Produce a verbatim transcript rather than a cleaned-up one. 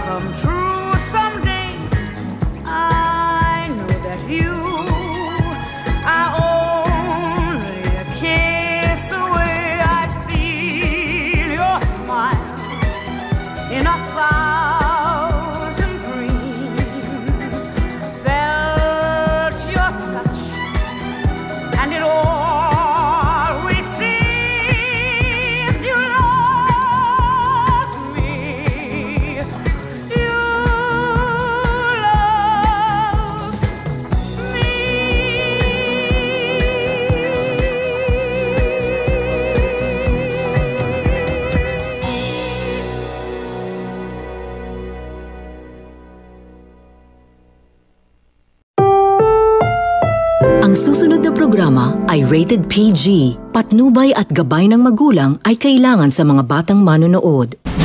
come true someday. I know that you are only a kiss away. I see your smile in a thousand dreams, felt your touch, and it always seems you love me. You love me. Ang susunod na programa ay rated P G. Patnubay at gabay ng magulang ay kailangan sa mga batang manonood.